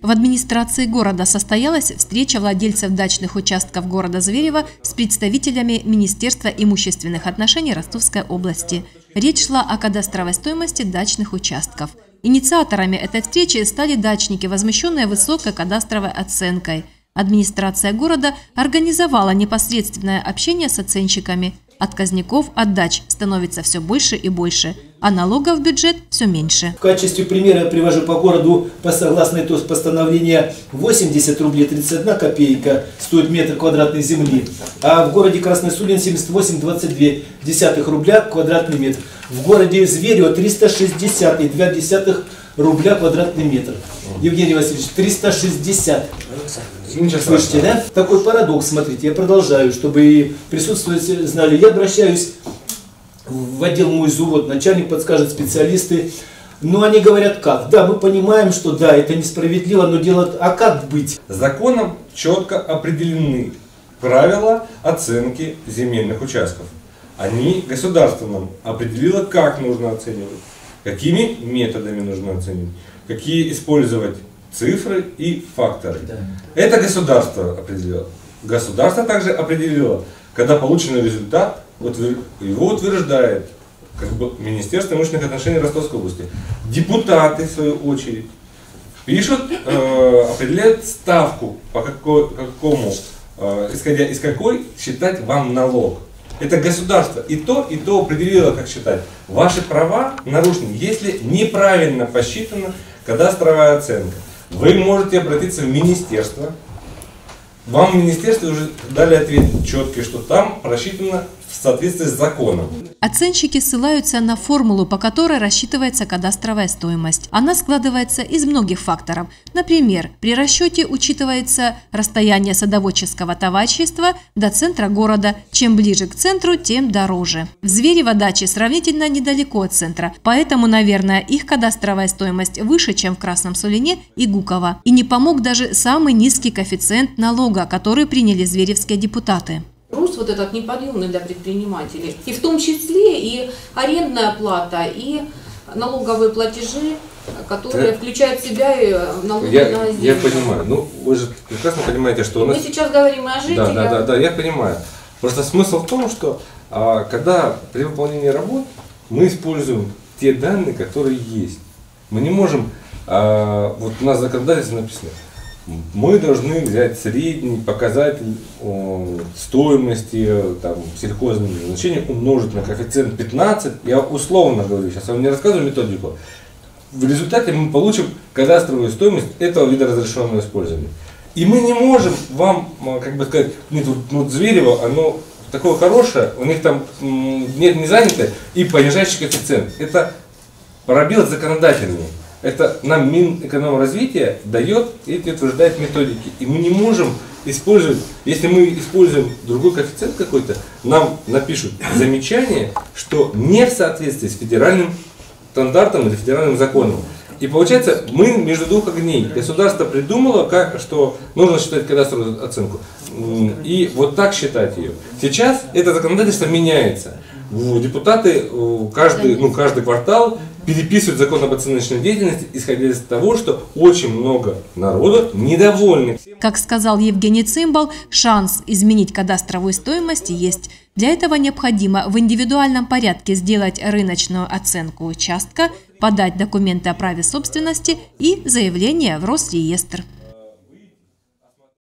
В администрации города состоялась встреча владельцев дачных участков города Зверево с представителями Министерства имущественных отношений Ростовской области. Речь шла о кадастровой стоимости дачных участков. Инициаторами этой встречи стали дачники, возмущенные высокой кадастровой оценкой. Администрация города организовала непосредственное общение с оценщиками. Отказников от дач становится все больше и больше, а налогов в бюджет все меньше. В качестве примера я привожу по городу, согласно постановления, 80 рублей 31 копейка стоит метр квадратной земли, а в городе Красный Сулин 78,22 рубля квадратный метр. В городе Зверево 360,2 рубля квадратный метр. Евгений Васильевич, 360. Слышите, да? Такой парадокс, смотрите, я продолжаю, чтобы присутствующие знали. Я обращаюсь в отдел «Мой завод», начальник подскажет, специалисты. Но они говорят как? Да, мы понимаем, что да, это несправедливо, но дело... А как быть? Законом четко определены правила оценки земельных участков. Они государство нам определило, как нужно оценивать, какими методами нужно оценивать, какие использовать цифры и факторы. Да. Это государство определило. Государство также определило, когда полученный результат, его утверждает Министерство имущественных отношений Ростовской области. Депутаты, в свою очередь, пишут, определяют ставку, исходя из какой считать вам налог. Это государство и то определило, как считать. Ваши права нарушены, если неправильно посчитана кадастровая оценка. Вы можете обратиться в министерство. Вам в министерстве уже дали ответ четкий, что там просчитано в соответствии с законом. Оценщики ссылаются на формулу, по которой рассчитывается кадастровая стоимость. Она складывается из многих факторов. Например, при расчете учитывается расстояние садоводческого товарищества до центра города. Чем ближе к центру, тем дороже. В Зверево дачи сравнительно недалеко от центра, поэтому, наверное, их кадастровая стоимость выше, чем в Красном Сулине и Гуково. И не помог даже самый низкий коэффициент налога, который приняли зверевские депутаты. Рост вот этот неподъемный для предпринимателей, и в том числе и арендная плата, и налоговые платежи, которые включают в себя и налоги на землю. Я понимаю, ну вы же прекрасно понимаете, что у нас... Мы сейчас говорим о жителях. Да, я понимаю. Просто смысл в том, что когда при выполнении работ мы используем те данные, которые есть. Мы не можем, вот у нас в законодательстве написано, мы должны взять средний показатель стоимости сельхозного значения, умножить на коэффициент 15. Я условно говорю, сейчас я вам не рассказываю методику. В результате мы получим кадастровую стоимость этого вида разрешенного использования. И мы не можем вам, как бы сказать, нет, вот Зверево, оно такое хорошее, у них там нет не занято и понижающий коэффициент. Это пробел законодательный. Это нам Минэкономразвития дает и утверждает методики. И мы не можем использовать, если мы используем другой коэффициент какой-то, нам напишут замечание, что не в соответствии с федеральным стандартом или федеральным законом. И получается, мы между двух огней. Государство придумало, что нужно считать кадастровую оценку. И вот так считать ее. Сейчас это законодательство меняется. Депутаты каждый квартал переписывают закон об оценочной деятельности, исходя из того, что очень много народа недовольны. Как сказал Евгений Цимбал, шанс изменить кадастровую стоимость есть. Для этого необходимо в индивидуальном порядке сделать рыночную оценку участка, подать документы о праве собственности и заявление в Росреестр.